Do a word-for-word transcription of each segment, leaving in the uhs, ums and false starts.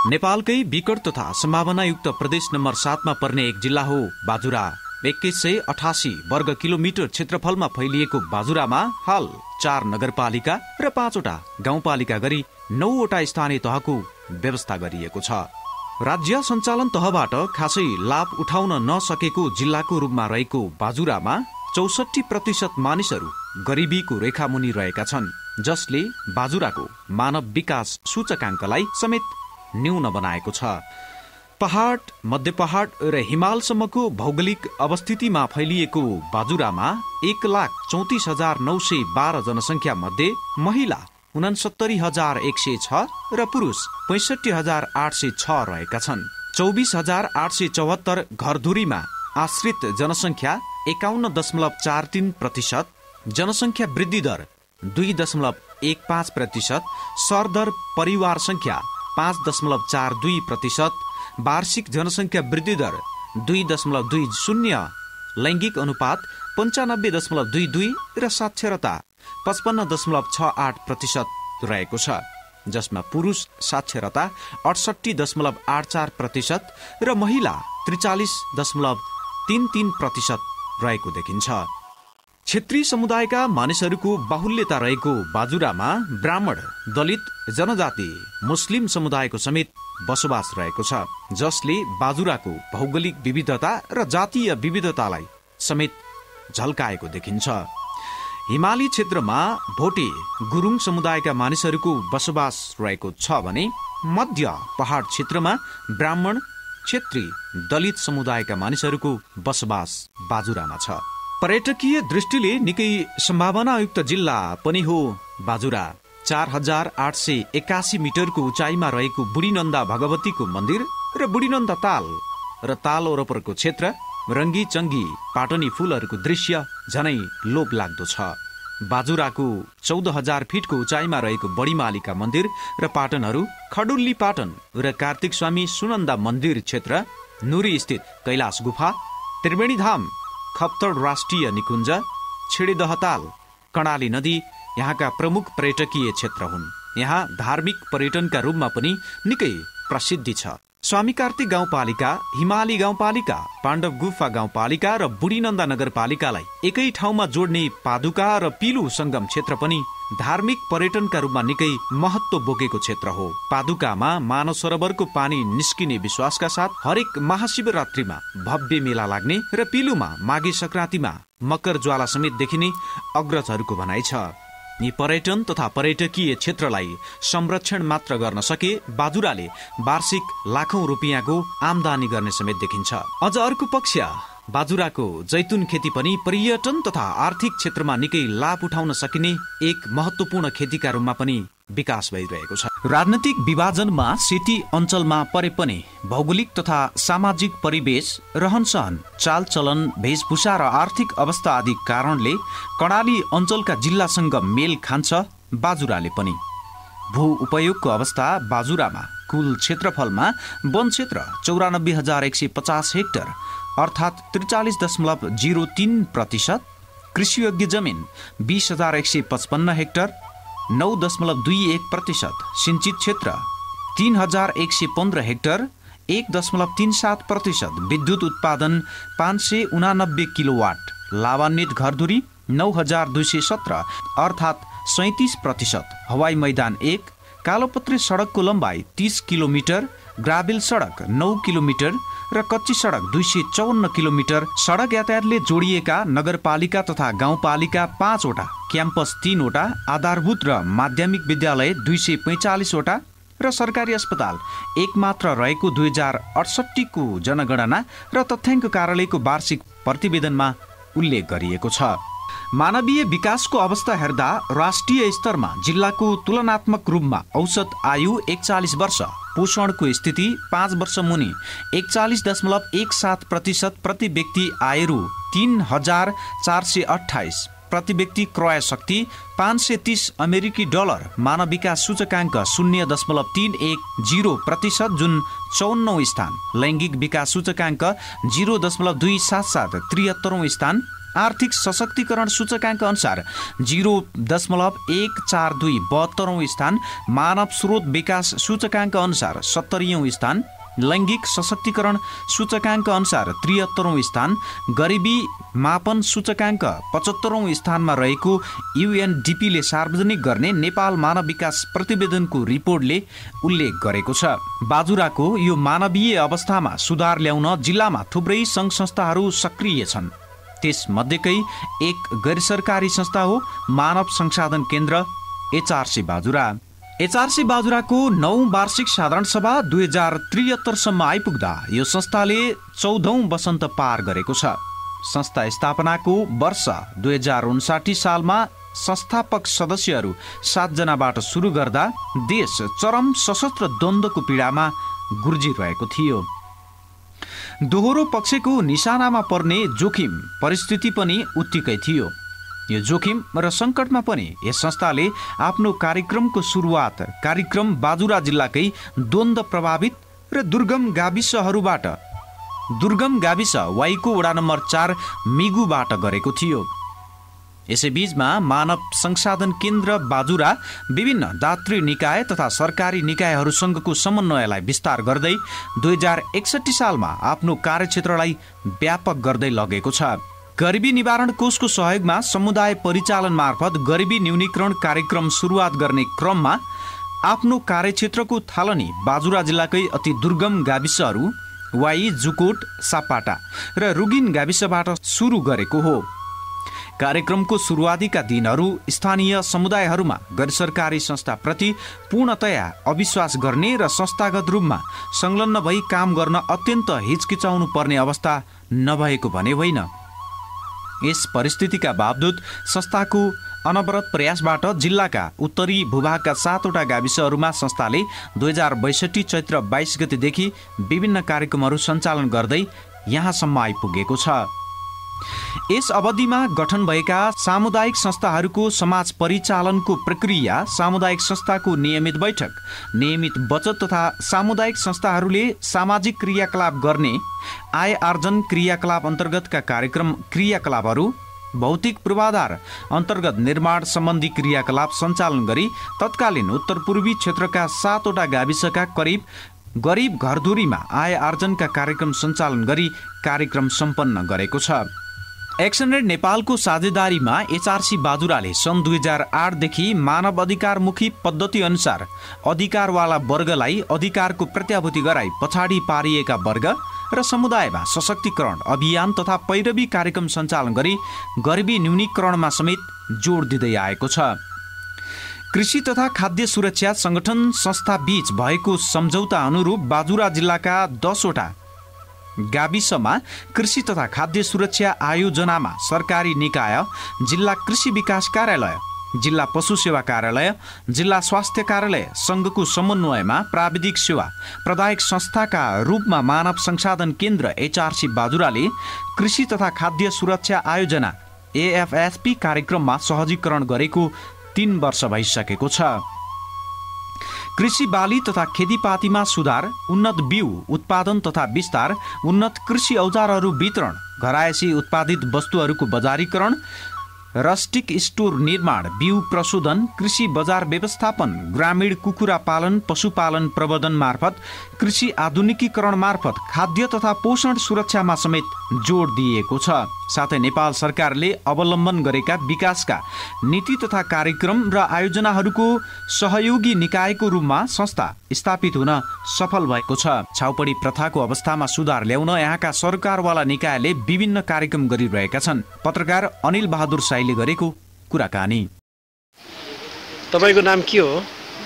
नेपालकै विकट तथा सम्भावनायुक्त प्रदेश नम्बर सातमा पर्ने एक जिल्ला हो बाजुरा। एक्काइस सय अठासी वर्ग किलोमिटर क्षेत्रफलमा फैलिएको बाजुरामा हाल चार नगरपालिका र पाँचवटा गाउँपालिका गरी नौवटा स्थानीय तहको व्यवस्था गरिएको छ। राज्य सञ्चालन तहबाट खासै लाभ उठाउन नसकेको जिल्लाको रूपमा रहेको बाजुरामा चौसठी प्रतिशत मानिसहरू गरिबीको रेखामुनि रहेका छन्, जसले बाजुराको मानव विकास सूचकाङ्कलाई समेत न्यून बनाएको छ। पहाड, मध्य पहाड र हिमालसम्मको भौगोलिक अवस्थितिमा फैलिएको बाजुरामा एक लाख चौतिस हजार नौ सय बाह्र जनसङ्ख्या मध्ये महिला उनसत्तरी हजार एक सय छ र पुरुष पैँसठी हजार आठ सय छ रहेका छन्। चौबिस हजार आठ सय चौहत्तर घरधुरीमा आश्रित जनसङ्ख्या एकाउन्न दशमलव चार तीन प्रतिशत, जनसङ्ख्या वृद्धि दर दुई दशमलव एक पाँच प्रतिशत, सरदर परिवार सङ्ख्या पाँच दशमलव चार दुई प्रतिशत, वार्षिक जनसङ्ख्या वृद्धि दर दुई दशमलव दुई शून्य, लैङ्गिक अनुपात पन्चानब्बे दशमलव दुई दुई र साक्षरता पचपन्न दशमलव छ आठ प्रतिशत रहेको छ, जसमा पुरुष साक्षरता अडसट्ठी दशमलव आठ चार प्रतिशत र महिला त्रिचालिस दशमलव तीन तीन प्रतिशत रहेको देखिन्छ। क्षेत्रीय समुदायका मानिसहरूको बाहुल्यता रहेको बाजुरामा ब्राह्मण, दलित, जनजाति, मुस्लिम समुदायको समेत बसोबास रहेको छ, जसले बाजुराको भौगोलिक विविधता र जातीय विविधतालाई समेत झल्काएको देखिन्छ। हिमाली क्षेत्रमा भोटे, गुरुङ समुदायका मानिसहरूको बसोबास रहेको छ भने मध्य पहाड क्षेत्रमा ब्राह्मण, क्षेत्री, दलित समुदायका मानिसहरूको बसोबास बाजुरामा छ। पर्यटकीय दृष्टिले निकै सम्भावनायुक्त जिल्ला पनि हो बाजुरा। चार हजार आठ सय एकासी मिटरको उचाइमा रहेको बुढीनन्दा भगवतीको मन्दिर र बुढीनन्दा ताल र ताल वरपरको क्षेत्र, रङ्गी चङ्गी पाटनी फुलहरूको दृश्य झनै लोभ लाग्दो छ। बाजुराको चौध हजार फिटको उचाइमा रहेको बडीमालिका मन्दिर र पाटनहरू, खडुल्ली पाटन र कार्तिक स्वामी सुनन्दा मन्दिर क्षेत्र, नुरी स्थित कैलाश गुफा, त्रिवेणी धाम, खप्तड राष्ट्रिय निकुञ्ज, छिडेदहताल, कर्णाली नदी यहाँका प्रमुख पर्यटकीय क्षेत्र हुन्। यहाँ धार्मिक पर्यटनका रूपमा पनि निकै प्रसिद्धि छ। स्वामी कार्तिक गाउँपालिका, हिमाली गाउँपालिका, पाण्डव गुफा गाउँपालिका र बुढीनन्दा नगरपालिकालाई एकै ठाउँमा जोड्ने पादुका र पिलु संगम क्षेत्र पनि धार्मिक पर्यटनका रूपमा निकै महत्त्व बोकेको क्षेत्र हो। पादुकामा मानव सरोवरको पानी निस्किने विश्वासका साथ हरेक महाशिवरात्रिमा भव्य मेला लाग्ने र पिलुमा माघे संक्रान्तिमा मकर ज्वाला समेत देखिने अग्रजहरूको भनाइ छ। यी पर्यटन तथा पर्यटकीय क्षेत्रलाई संरक्षण मात्र गर्न सके बाजुराले वार्षिक लाखौं रुपियाँको आमदानी गर्ने समेत देखिन्छ। अझ अर्को पक्ष बाजुराको जैतुन खेती पनि पर्यटन तथा आर्थिक क्षेत्रमा निकै लाभ उठाउन सकिने एक महत्त्वपूर्ण खेतीका रूपमा पनि विकास भइरहेको छ। राजनीतिक विभाजनमा सेती अञ्चलमा परे पनि भौगोलिक तथा सामाजिक परिवेश, रहनसहन, चालचलन, वेशभूषा र आर्थिक अवस्था आदि कारणले कर्णाली अञ्चलका जिल्लासँग मेल खान्छ बाजुराले पनि। भू उपयोगको अवस्था बाजुरामा कुल क्षेत्रफलमा वन क्षेत्र चौरानब्बे हजार एक सय पचास हेक्टर अर्थात् त्रिचालिस दशमलव जिरो तीन प्रतिशत, कृषियोग्य जमिन बीस हजार एक सय पचपन्न हेक्टर नौ दशमलव दुई एक प्रतिशत, सिंचित क्षेत्र तीन हजार एक सय पन्ध्र हेक्टर एक दशमलव तीन सात प्रतिशत, विद्युत उत्पादन पाँच सय उनानब्बे किलोवाट, लाभान्वित घरधुरी नौ हजार दुई सय सत्र अर्थात् सैतिस प्रतिशत, हवाई मैदान एक, कालोपत्री सडकको लम्बाइ तीस किलोमिटर, ग्राभेल सडक नौ किलोमिटर र कच्ची सडक दुई सय चौवन्न किलोमिटर, सडक यातायातले जोडिएका नगरपालिका तथा गाउँपालिका पाँचवटा, क्याम्पस तीनवटा, आधारभूत र माध्यमिक विद्यालय दुई सय पैँचालिसवटा र सरकारी अस्पताल एक मात्र रहेको दुई हजार अडसट्ठीको जनगणना र तथ्याङ्क कार्यालयको वार्षिक प्रतिवेदनमा उल्लेख गरिएको छ। मानवीय विकासको अवस्था हेर्दा राष्ट्रिय स्तरमा जिल्लाको तुलनात्मक रूपमा औसत आयु एकचालिस वर्ष, पोषणको स्थिति पाँच वर्ष मुनि एकचालिस दशमलव एक सात प्रतिशत, प्रति व्यक्ति आयरु तीन हजार चार सय अठाइस, प्रति व्यक्ति क्रय शक्ति पाँच सय तीस अमेरिकी डलर, मानव विकास सूचकाङ्क शून्य दशमलव तीन एक जिरो प्रतिशत जुन चौवन्नौं स्थान, लैङ्गिक विकास सूचकाङ्क जिरो दशमलव दुई सात सात त्रिहत्तरौं स्थान, आर्थिक सशक्तिकरण सूचकाङ्क अनुसार जिरो दशमलव एक चार दुई बहत्तरौँ स्थान, मानव स्रोत विकास सूचकाङ्क अनुसार सत्तरीौँ स्थान, लैङ्गिक सशक्तिकरण सूचकाङ्क अनुसार त्रिहत्तरौँ स्थान, गरिबी मापन सूचकाङ्क पचहत्तरौँ स्थानमा रहेको युएनडिपीले सार्वजनिक गर्ने नेपाल मानव विकास प्रतिवेदनको रिपोर्टले उल्लेख गरेको छ। बाजुराको यो मानवीय अवस्थामा सुधार ल्याउन जिल्लामा थुप्रै सङ्घ संस्थाहरू सक्रिय छन्। त्यसमध्येकै एक गैर सरकारी संस्था हो मानव संसाधन केन्द्र एचआरसी बाजुरा। एचआरसी बाजुराको नौ वार्षिक साधारण सभा दुई हजार त्रिहत्तरसम्म आइपुग्दा यो संस्थाले चौधौं वसन्त पार गरेको छ। संस्था स्थापनाको वर्ष दुई हजार उन्साठी सालमा संस्थापक सदस्यहरू सातजनाबाट सुरु गर्दा देश चरम सशस्त्र द्वन्द्वको पीडामा गुर्जिरहेको थियो। दोहोरो पक्षको निशानामा पर्ने जोखिम परिस्थिति पनि उत्तिकै थियो। यो जोखिम र सङ्कटमा पनि यस संस्थाले आफ्नो कार्यक्रमको सुरुवात कार्यक्रम बाजुरा जिल्लाकै द्वन्द्व प्रभावित र दुर्गम गाविसहरूबाट दुर्गम गाविस वाईको वडा नम्बर चार मिगुबाट गरेको थियो। यसैबीचमा मानव संसाधन केन्द्र बाजुरा विभिन्न दातृ निकाय तथा सरकारी निकायहरूसँगको समन्वयलाई विस्तार गर्दै दुई हजार एकसठी सालमा आफ्नो कार्यक्षेत्रलाई व्यापक गर्दै लगेको छ। गरिबी निवारण कोषको सहयोगमा समुदाय परिचालन मार्फत गरिबी न्यूनीकरण कार्यक्रम सुरुवात गर्ने क्रममा आफ्नो कार्यक्षेत्रको थालनी बाजुरा जिल्लाकै अति दुर्गम गाविसहरू वाई, जुकोट, सापाटा र रुगिन गाविसबाट सुरु गरेको हो। कार्यक्रमको सुरुवातीका दिनहरू स्थानीय समुदायहरूमा गैर सरकारी संस्थाप्रति पूर्णतया अविश्वास गर्ने र संस्थागत रूपमा संलग्न भई काम गर्न अत्यन्त हिचकिचाउनु पर्ने अवस्था नभएको भने होइन। यस परिस्थितिका बावजुद संस्थाको अनवरत प्रयासबाट जिल्लाका उत्तरी भूभागका सातवटा गाविसहरूमा संस्थाले दुई हजार बैसठी चैत्र बाइस गतेदेखि विभिन्न कार्यक्रमहरू सञ्चालन गर्दै यहाँसम्म आइपुगेको छ। यस अवधिमा गठन भएका सामुदायिक संस्थाहरूको समाज परिचालनको प्रक्रिया, सामुदायिक संस्थाको नियमित बैठक, नियमित बचत तथा सामुदायिक संस्थाहरूले सामाजिक क्रियाकलाप गर्ने आय आर्जन क्रियाकलाप अन्तर्गतका कार्यक्रम क्रियाकलापहरू, भौतिक पूर्वाधार अन्तर्गत निर्माण सम्बन्धी क्रियाकलाप सञ्चालन गरी तत्कालीन उत्तर पूर्वी क्षेत्रका सातवटा गाविसका करिब गरिब घरधुरीमा आय आर्जनका कार्यक्रम सञ्चालन गरी कार्यक्रम सम्पन्न गरेको छ। एक्सनरेड नेपालको साझेदारीमा एचआरसी बाजुराले सन् दुई हजार आठदेखि मानव अधिकारमुखी पद्धति अनुसार अधिकारवाला वर्गलाई अधिकारको प्रत्याभूति गराई पछाडि पारिएका वर्ग र समुदायमा सशक्तिकरण अभियान तथा पैरवी कार्यक्रम सञ्चालन गरी गरिबी न्यूनीकरणमा समेत जोड दिँदै आएको छ। कृषि तथा खाद्य सुरक्षा संगठन संस्था बीच भएको सम्झौता अनुरूप बाजुरा जिल्लाका दसवटा गाविसमा कृषि तथा खाद्य सुरक्षा आयोजनामा सरकारी निकाय, जिल्ला कृषि विकास कार्यालय, जिल्ला पशु सेवा कार्यालय, जिल्ला स्वास्थ्य कार्यालय सङ्घको समन्वयमा प्राविधिक सेवा प्रदायक संस्थाका रूपमा मानव संसाधन केन्द्र एचआरसी बाजुराले कृषि तथा खाद्य सुरक्षा आयोजना एएफएसपी कार्यक्रममा सहजीकरण गरेको तीन वर्ष भइसकेको छ। कृषि बाली तथा खेतीपातीमा सुधार, उन्नत बिउ उत्पादन तथा विस्तार, उन्नत कृषि औजारहरू वितरण, घरायसी उत्पादित वस्तुहरूको बजारीकरण, रस्टिक स्टोर निर्माण, बिउ प्रशोधन, कृषि बजार व्यवस्थापन, ग्रामीण कुखुरा पालन पशुपालन प्रवर्धन मार्फत कृषि आधुनिकीकरण मार्फत खाद्य तथा पोषण सुरक्षामा समेत जोड दिएको छ। साथै नेपाल सरकारले अवलम्बन गरेका विकासका नीति तथा कार्यक्रम र आयोजनाहरूको सहयोगी निकायको रूपमा संस्था स्थापित हुन सफल भएको छ। छाउपडी प्रथाको अवस्थामा सुधार ल्याउन यहाँका सरकारवाला निकायले विभिन्न कार्यक्रम गरिरहेका छन्। पत्रकार अनिल बहादुर साईले गरेको कुराकानी। तपाईको नाम के हो?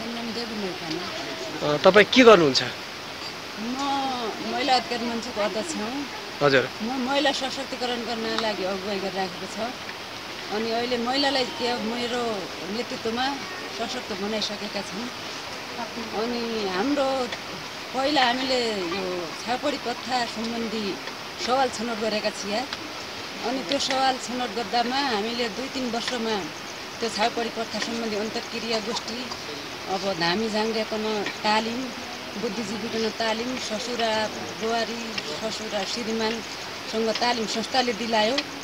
तपाईँ के गर्नुहुन्छ? म महिला अधिकार मञ्चको अध्यक्ष हुँ। हजुर। म महिला सशक्तिकरण गर्न लागि अगुवाई गरिराखेको छ। अनि अहिले महिलालाई के मेरो नेतृत्वमा सशक्त बनाइसकेका छौँ। अनि हाम्रो पहिला हामीले यो छाउपडी प्रथा सम्बन्धी सवाल छनौट गरेका थियौँ। अनि त्यो सवाल छनौट गर्दामा हामीले दुई तिन वर्षमा त्यो छाउपडी प्रथा सम्बन्धी अन्तर्क्रिया गोष्ठी, अब धामी जाङ्ग्याकन तालिम, बुद्धिजीवीकन तालिम, ससुरा बुहारी ससुरा श्रीमानसँग तालिम संस्थाले दिलायो।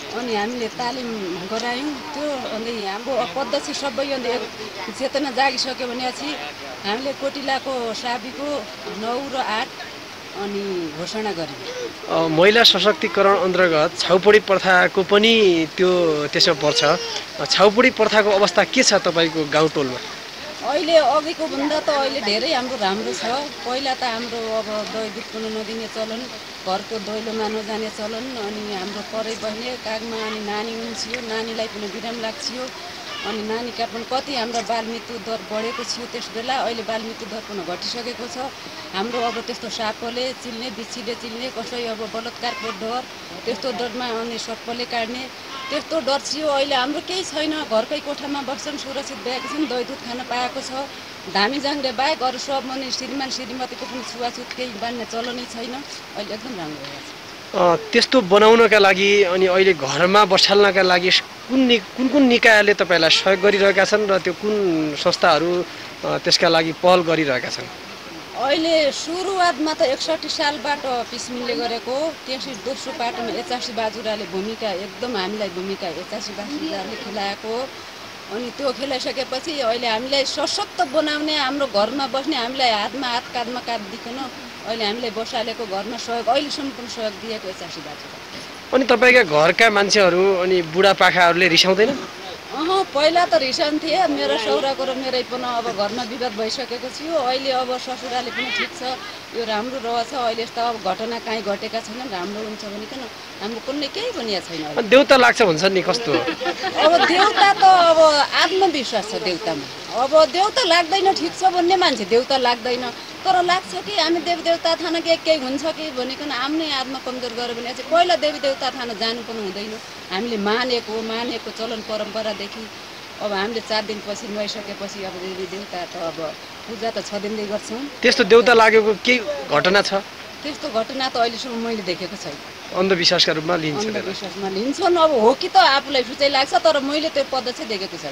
अनि हामीले तालिम गरायौँ त्यो अनि हाम्रो पद्धति सबै अनि एक चेतना जागिसक्यो भनेपछि हामीले कोटिलाको साबीको नौ र आठ अनि घोषणा गर्यौँ। महिला सशक्तिकरण अन्तर्गत छाउपडी प्रथाको पनि त्यो त्यसमा पर्छ। छाउपडी प्रथाको अवस्था के छ तपाईँको गाउँ टोलमा? अहिले अघिको भन्दा त अहिले धेरै हाम्रो राम्रो छ। पहिला त हाम्रो अब दही दुध पनि नदिने चलन, घरको दैलोमा नजाने चलन, अनि हाम्रो परै बहिनी कागमा अनि नानी हुन्थ्यो, नानीलाई पनि बिराम लाग्थ्यो, अनि नानीका पनि कति हाम्रो बाल मृत्यु दर बढेको थियो त्यस बेला। अहिले बाल मृत्यु दर पनि घटिसकेको छ। हाम्रो अब त्यस्तो सापले चिल्ने, बिच्छीले चिल्ने, कसै अब बलात्कारको डर, त्यस्तो डरमा अनि सर्पले काट्ने त्यस्तो डर थियो। अहिले हाम्रो केही छैन। घरकै कोठामा बस्छन्, सुरक्षित भएका छन्, दही दुध खान पाएको छ। धामी जाङ्रे बाहेक अरू सब अनि श्रीमान श्रीमतीको पनि छुवाछुत केही बान्ने चलनै छैन। अहिले एकदम राम्रो भएको छ। त्यस्तो बनाउनका लागि अनि अहिले घरमा बसाल्नका लागि कुन नि कुन कुन निकायले तपाईँलाई सहयोग गरिरहेका छन् र त्यो कुन संस्थाहरू त्यसका लागि पहल गरिरहेका छन्? अहिले सुरुवातमा त एकसट्ठी सालबाट पिसमिलले गरेको, त्यसपछि दोस्रो पाटोमा एचासी बाजुराले भूमिका एकदम हामीलाई भूमिका एचासी बाजुराले खेलाएको। अनि त्यो खेलाइसकेपछि अहिले हामीलाई सशक्त बनाउने, हाम्रो घरमा बस्ने, हामीलाई हातमा हात काँधमा काँध दिकन अहिले हामीलाई बसालेको घरमा सहयोग अहिलेसम्म पनि सहयोग दिएको एचासी बाजुरा। अनि तपाईँका घरका मान्छेहरू अनि बुढापाकाहरूले रिसाउँदैन? अह पहिला त रिसाउँथे। मेरो सौराको र मेरै पनि अब घरमा विवाद भइसकेको थियो। अहिले अब ससुराले पनि ठिक छ, यो राम्रो रहेछ, अहिले यस्तो अब घटना काहीँ घटेका छैनन्, राम्रो हुन्छ भनिकन हाम्रो कुनै केही भनिया छैन। देउता लाग्छ भन्छ नि, कस्तो हो? अब देउता त अब आत्मविश्वास छ देउतामा। अब देउता लाग्दैन ठिक छ भन्ने मान्छे देउता लाग्दैन, तर लाग्छ कि हामी देवी देउता थान के केही हुन्छ कि भनिकन आफ्नै आत्मा कमजोर गऱ्यो भने चाहिँ पहिला देवी देउता थान जानु पनि हुँदैन। हामीले मानेको मानेको चलन परम्परादेखि अब हामीले चार दिनपछि नुहाइसकेपछि अब देवी देउता त अब पूजा त छ दिनले गर्छौँ। त्यस्तो देउता लागेको केही घटना छ? त्यस्तो घटना त अहिलेसम्म मैले देखेको छैन। अन्धविश्वासका रूपमा लिन्छ? अन्धविश्वासमा लिन्छन्। अब हो कि त आफूलाई सुचाइ लाग्छ, तर मैले त्यो पद्धति देखेको छैन।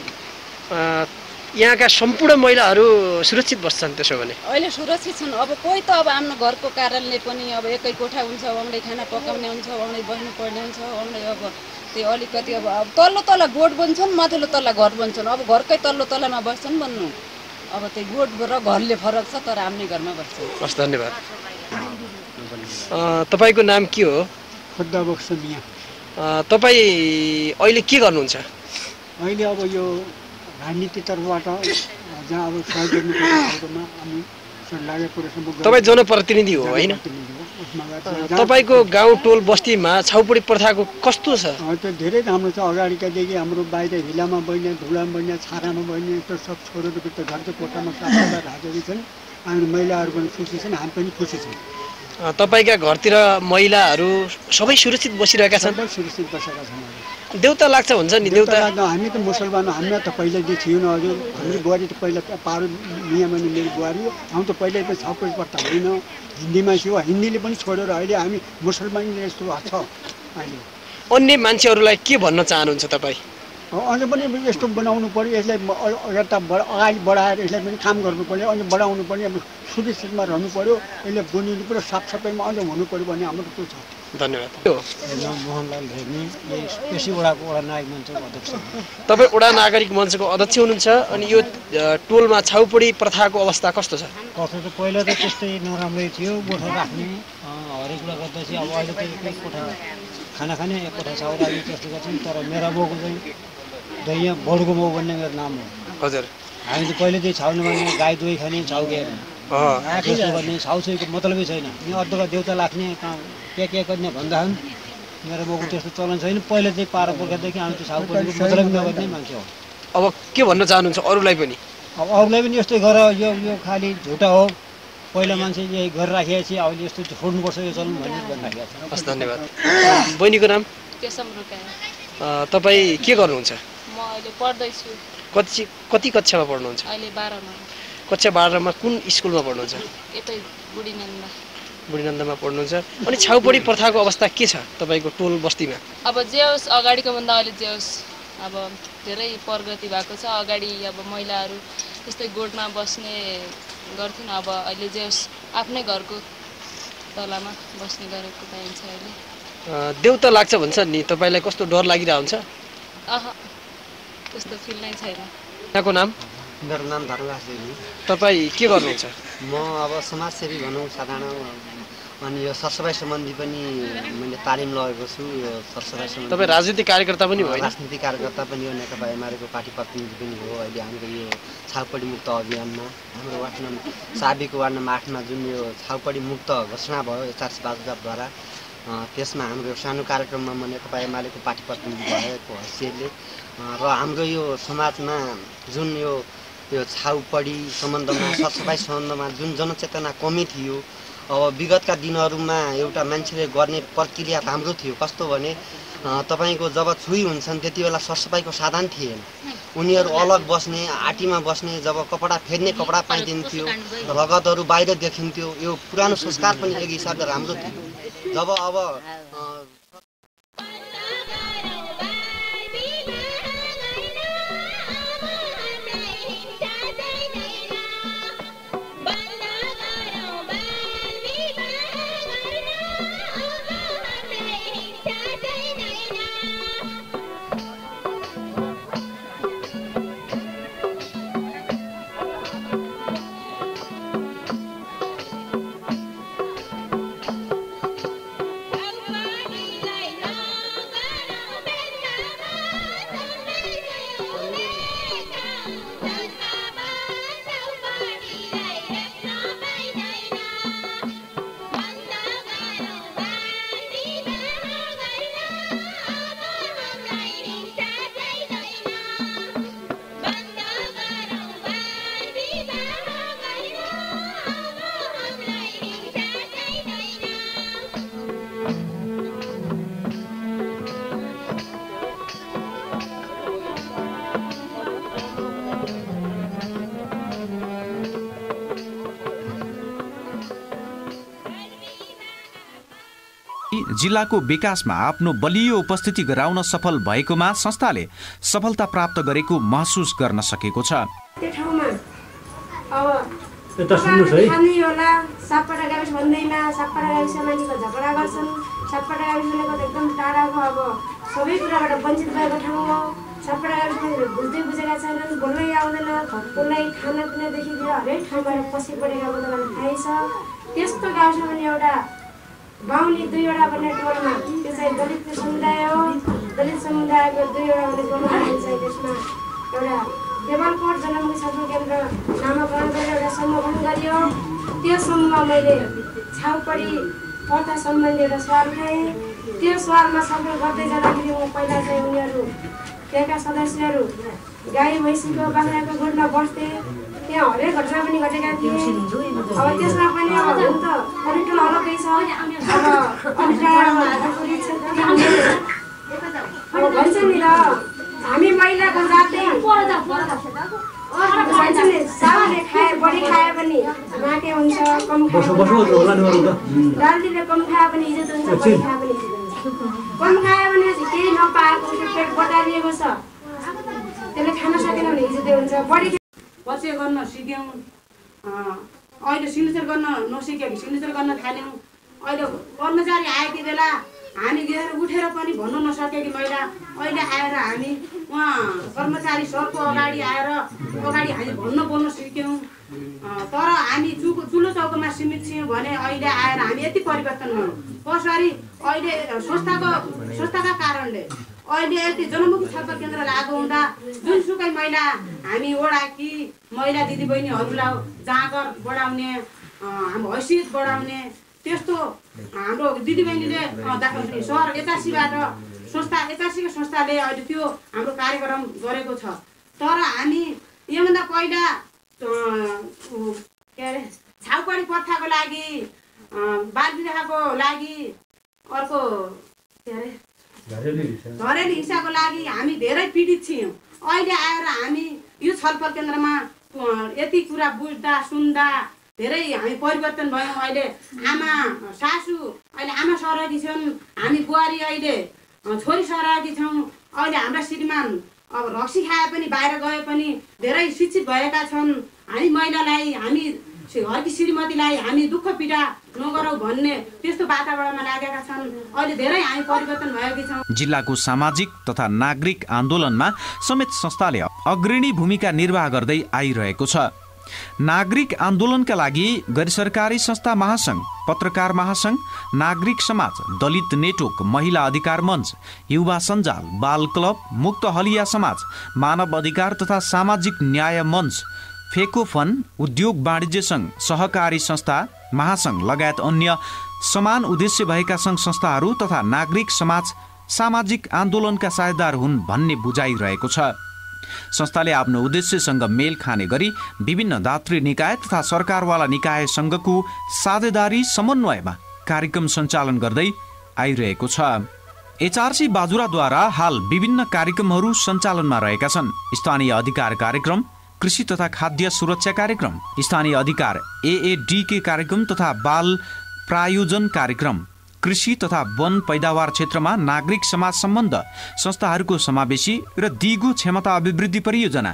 यहाँका सम्पूर्ण महिलाहरू सुरक्षित बस्छन् त्यसो भने? अहिले सुरक्षित छन्। अब कोही त अब आफ्नो घरको कारणले पनि अब एकै कोठा हुन्छ, उहाँले खाना पकाउने हुन्छ, उहाँले बस्नुपर्ने हुन्छ, उहाँले अब त्यो अलिकति अब अब तल्लो तल्ला गोठ बन्छन्, माथिल्लो तल्ला घर बन्छन्। अब घरकै तल्लो तल्लामा बस्छन् भन्नु, अब त्यो गोठ र घरले फरक छ, तर आफ्नै घरमा बस्छन्। हस्, धन्यवाद। तपाईँको नाम के हो? खुद्दा बक्स मिया। तपाईँ अहिले के गर्नुहुन्छ? अहिले अब यो राजनीति तर्फबाट जहाँ अब सहयोग गर्नुपर्ने हामी लागेको रहेछ। तपाईँ जनप्रतिनिधि हो होइन? तपाईँको गाउँ टोल बस्तीमा छाउपडी प्रथाको कस्तो छ? त्यो धेरै राम्रो छ। अगाडिकादेखि हाम्रो बाहिर हिलामा बहिनी, धुलामा बहिनी, छारामा बहिनी त्यो सब छोडेर त घरको कोठामा साफसफाइ राखेको छन्। हामी महिलाहरू पनि खुसी छन्, हामी पनि खुसी छौँ। तपाईँका घरतिर महिलाहरू सबै सुरक्षित बसिरहेका छन्? सुरक्षित बसेका छन्। देउता लाग्छ भन्छ नि? देउता हामी त मुसलमान, हामीलाई त पहिल्यै थिएन हजुर। हाम्रो बुहारी त पहिला पारो मिया भने मेरो बुहारी हो। हामी त पहिल्यै पनि छाउपडी प्रथा होइन, हिन्दीमा थियो। हिन्दीले पनि छोडेर अहिले हामी मुसलमान यस्तो छ अहिले। अन्य मान्छेहरूलाई के भन्न चाहनुहुन्छ तपाईँ? अझ पनि यस्तो बनाउनु पऱ्यो, यसलाई यता अगाडि बढाएर यसलाई पनि काम गर्नु पऱ्यो, अनि बढाउनु पऱ्यो, अब सुरक्षितमा रहनु पऱ्यो, यसले बनिनु पऱ्यो, साफसफाइमा अझ हुनु पऱ्यो भन्ने हाम्रो त्यो छ। धन्यवाद। मोहनलाल भेग्ने, पेसी वडाको वडा नागरिक मञ्चको अध्यक्ष। तपाईँ वडा नागरिक मञ्चको अध्यक्ष हुनुहुन्छ। अनि यो टोलमा छाउपडी प्रथाको अवस्था कस्तो छ? कस्तो त पहिला त त्यस्तै नराम्रै थियो, गोठा राख्ने हरेक कुरा गर्दैछ। अब अहिले त एकै कोठा खाना खाने, एक कोठा चाउर आदि त्यस्तो गर्छौँ। तर मेरा बाउको चाहिँ दैया बडुको बाउ भन्ने मेरो नाम हो। हजुर। हामी त पहिलेदेखि छाउनु भने गाई दुई खाने, छाउ गेर्ने, त्यस्तो गर्ने। छाउछुईको मतलबै छैन। यहाँ अध्यक्ष देउता लाग्ने, कहाँ के के गर्ने भन्दा मेरो बाउको त्यस्तो चलन छैन। पहिला चाहिँ पारा पुर्खादेखि हामी त्यो छाउपडीको मतलब नगर्ने मान्छे हो। अब के भन्न चाहनुहुन्छ अरूलाई पनि? अब अरूलाई पनि यस्तै गर, यो यो खालि झुटा हो। पहिला मान्छे यही गरेर राखेको छ, अहिले यस्तो छोड्नुपर्छ यो चलन भन्ने भनिराखेको छ। हस्, धन्यवाद। बहिनीको नाम? केशम रुका। तपाईँ के गर्नुहुन्छ? म अहिले पढ्दैछु। कति कति कक्षामा पढ्नुहुन्छ? अहिले बाह्रमा। कक्षा बाह्रमा कुन स्कुलमा पढ्नुहुन्छ? यतै बुढीनन्दा। बुढीनन्दामा पढ्नुहुन्छ। अनि छाउपडी प्रथाको अवस्था के छ तपाईँको टोल बस्तीमा? अब जे होस्, अगाडिको भन्दा अहिले जे होस् अब धेरै प्रगति भएको छ। अगाडि अब महिलाहरू त्यस्तै गोठमा बस्ने गर्थ्यन्, अब अहिले जे होस् आफ्नै घरको तलामा बस्ने गरेको पाइन्छ अहिले। देउता लाग्छ भन्छ नि, तपाईँलाई कस्तो डर लागिरहेको हुन्छ? अह त्यस्तो फिल नै छैन। यहाँको नाम? मेरो नाम धर्मराज देवी। तपाईँ के गर्नुहुन्छ? म अब समाजसेवी भनौँ साधारण, अनि यो सरसफाइ सम्बन्धी पनि मैले तालिम लगेको छु। यो सरसफाइ सम्बन्धी तपाईँ राजनीतिक कार्यकर्ता पनि हो? राजनीतिक कार्यकर्ता पनि हो, नेकपा एमालेको पार्टी प्रतिनिधि पनि हो। अहिले हाम्रो यो छाउपडी मुक्त अभियानमा हाम्रो वार्ड नम्बर साबीको वार्ड नम्बर आठमा जुन यो छाउपडी मुक्त घोषणा भयो एचआरसी बाजुराद्वारा, त्यसमा हाम्रो सानो कार्यक्रममा म नेकपा एमालेको पार्टी प्रतिनिधि भएको हैसियतले र हाम्रो यो समाजमा जुन यो यो छाउपडी सम्बन्धमा सरसफाइ सम्बन्धमा जुन जनचेतना कमी थियो, अब विगतका दिनहरूमा एउटा मान्छेले गर्ने प्रक्रिया राम्रो थियो। कस्तो भने तपाईँको जब छुई हुन्छन् त्यति बेला सरसफाइको साधन थिएन, उनीहरू अलग बस्ने, आँटीमा बस्ने, जब कपडा फेर्ने कपडा पाइदिन्थ्यो, रगतहरू बाहिर देखिन्थ्यो। यो पुरानो संस्कार पनि एक हिसाबले राम्रो थियो। जब अब जिल्लाको विकासमा आफ्नो बलियो उपस्थिति गराउन सफल भएकोमा संस्थाले सफलता प्राप्त गरेको महसुस गर्न सकेको छ। त्यो ठाउँमा अब यता सुन्नुस् है, खानी होला सापटा गाविस भन्दैमा सापटा गाविसमा मान्छेको झगडा गर्छन्। सापटा गाविस भनेको एकदम टाढाको अब सबै कुराबाट वञ्चित भएको ठाउँ हो। सापटा गाविस मान्छेहरू बुझ्दै बुझेका छैनन्, बोल्नै आउँदैन, घरकोलाई खानापिनादेखि लिएर हरेक ठाउँबाट पछि परेका तपाईँलाई थाहै छ। त्यस्तो गाउँमा पनि एउटा बाहुनी दुईवटा भन्ने टोलमा, त्यो चाहिँ दलित समुदाय हो। दलित समुदायको दुईवटा भन्ने टोलमा चाहिँ त्यसमा एउटा देवलकोट जनमुखी छलफल केन्द्र नामाकरण गरेर एउटा समूह गठन गरियो। त्यो समूहमा मैले छाउपडी प्रथा सम्बन्धी एउटा सवाल उठाएँ। त्यो सवालमा छलफल गर्दै जाँदाखेरि म पहिला चाहिँ उनीहरू त्यहाँका सदस्यहरू गाई भैँसीको बाख्राको गोठमा बस्थे, त्यहाँ हरेक घटना पनि घटेका थिए। अब त्यसमा पनि अब हुन त पर्यटन अलग्गै छ। अब अलि टाढामा अब भन्छ नि त, हामी महिलाको जातै भन्छ नि, साउले खाए बढी खाए पनि माटे हुन्छ, कम खाए दालजीले कम खाए पनि इज्जत हुन्छ, बढी खाए पनि इज्जत हुन्छ। कम खायो भने केही नपाएको पेट बटारिएको छ, त्यसले खान सकेन भने इज्जतै हुन्छ। बढी पछि गर्न सिक्यौँ, अहिले सिग्नेचर गर्न नसिक्यो कि सिग्नेचर गर्न थाल्यौँ। अहिले कर्मचारी आएकी बेला हामी गएर उठेर पनि भन्नु नसकेकी महिला अहिले आएर हामी उहाँ कर्मचारी सरको अगाडि आएर अगाडि हामी भन्न बोल्न सिक्यौँ। तर हामी चु चुलो चौकोमा सीमित थियौँ भने अहिले आएर हामी यति परिवर्तन गरौँ। कसरी अहिले संस्थाको संस्थाका कारणले अहिले यति जनमुखी छलफल केन्द्र लागु हुँदा जुनसुकै महिला हामी वडा कि महिला दिदीबहिनीहरूलाई जाँगर बढाउने, हाम्रो हैसियत बढाउने त्यस्तो हाम्रो दिदीबहिनीले सहर एचआरसीबाट संस्था एचआरसीको संस्थाले अहिले त्यो हाम्रो कार्यक्रम गरेको छ। तर हामी योभन्दा पहिला के अरे छाउपडी प्रथाको लागि, बाल विवाहको लागि, अर्को के अरे घरेलु हिंसाको लागि हामी धेरै पीडित थियौँ। अहिले आएर हामी यो छलफल केन्द्रमा यति कुरा बुझ्दा सुन्दा धेरै हामी परिवर्तन भयौँ। अहिले आमा सासू अहिले आमा सहभागी छन्, हामी बुहारी अहिले छोरी सहभागी छौँ। अहिले हाम्रा श्रीमान अब रक्सी खाए पनि बाहिर गए पनि धेरै शिक्षित भएका छन्। हामी महिलालाई, हामी घरकी श्रीमतीलाई हामी दुःख पीडा नगरौ भन्ने त्यस्तो वातावरणमा लागेका छन्। अहिले धेरै हामी परिवर्तन भएकी छौँ। जिल्लाको सामाजिक तथा नागरिक आन्दोलनमा समेत संस्थाले अग्रणी भूमिका निर्वाह गर्दै आइरहेको छ। नागरिक आन्दोलनका लागि गैर सरकारी संस्था महासंघ, पत्रकार महासंघ, नागरिक समाज, दलित नेटवर्क, महिला अधिकार मञ्च, युवा सञ्जाल, बाल क्लब, मुक्त हलिया समाज, मानव अधिकार तथा सामाजिक न्याय मञ्च, फेकोफन, उद्योग वाणिज्य संघ, सहकारी संस्था महासंघ लगायत अन्य समान उद्देश्य भएका संघ संस्थाहरू तथा नागरिक समाज सामाजिक आन्दोलनका साझेदार हुन् भन्ने बुझाइरहेको छ। संस्थाले आफ्नो उद्देश्यसँग मेल खाने गरी विभिन्न दात्री निकाय तथा सरकारवाला निकायसँगको साझेदारी समन्वयमा कार्यक्रम सञ्चालन गर्दै आइरहेको छ। एचआरसी बाजुराद्वारा हाल विभिन्न कार्यक्रमहरू सञ्चालनमा रहेका छन्। स्थानीय अधिकार कार्यक्रम, कृषि तथा खाद्य सुरक्षा कार्यक्रम, स्थानीय अधिकार एएडीके कार्यक्रम तथा बाल प्रायोजन कार्यक्रम, कृषि तथा वन पैदावार क्षेत्रमा नागरिक समाज सम्बन्ध संस्थाहरूको समावेशी र दिगो क्षमता अभिवृद्धि परियोजना,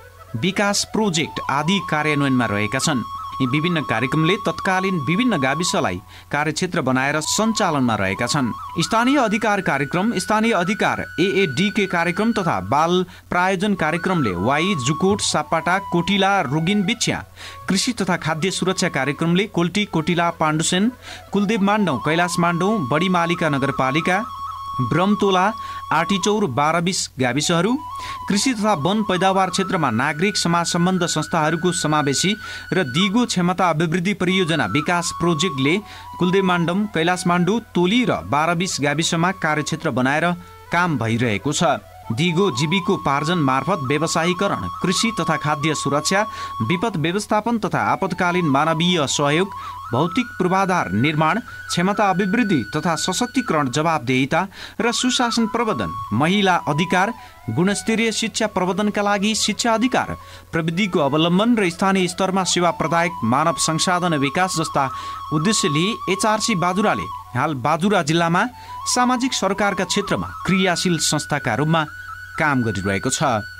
विकास प्रोजेक्ट आदि कार्यान्वयनमा रहेका छन्। यी विभिन्न कार्यक्रमले तत्कालीन विभिन्न गाविसलाई कार्यक्षेत्र बनाएर सञ्चालनमा रहेका छन्। स्थानीय अधिकार कार्यक्रम, स्थानीय अधिकार एएडीके कार्यक्रम तथा बाल प्रायोजन कार्यक्रमले वाई, जुकोट, सापाटा, कोटिला, रुगिन बिछ्या, कृषि तथा खाद्य सुरक्षा कार्यक्रमले कोल्टी, कोटिला, पाण्डुसेन, कुलदेव माण्डौ, कैलाश माण्डौ, बडीमालिका नगरपालिका, ब्रह्मतोला, आटीचौर, बाह्रबिस गाविसहरू, कृषि तथा वन पैदावार क्षेत्रमा नागरिक समाज सम्बन्ध संस्थाहरूको समावेशी र दिगो क्षमता अभिवृद्धि परियोजना विकास प्रोजेक्टले कुलदेव माण्डम, कैलाश माण्डु, तोली र बाह्रबिस गाविसमा कार्यक्षेत्र बनाएर काम भइरहेको छ। दिगो जीविकोपार्जन मार्फत व्यवसायीकरण, कृषि तथा खाद्य सुरक्षा, विपद व्यवस्थापन तथा आपतकालीन मानवीय सहयोग, भौतिक पूर्वाधार निर्माण, क्षमता अभिवृद्धि तथा सशक्तिकरण, जवाबदेहिता र सुशासन प्रवर्धन, महिला अधिकार, गुणस्तरीय शिक्षा प्रवर्धनका लागि शिक्षा अधिकार, प्रविधिको अवलम्बन र स्थानीय स्तरमा सेवा प्रदायक मानव संसाधन विकास जस्ता उद्देश्य लिए एचआरसी बाजुराले हाल बाजुरा जिल्लामा सामाजिक सरकारका क्षेत्रमा क्रियाशील संस्थाका रूपमा काम गरिरहेको छ।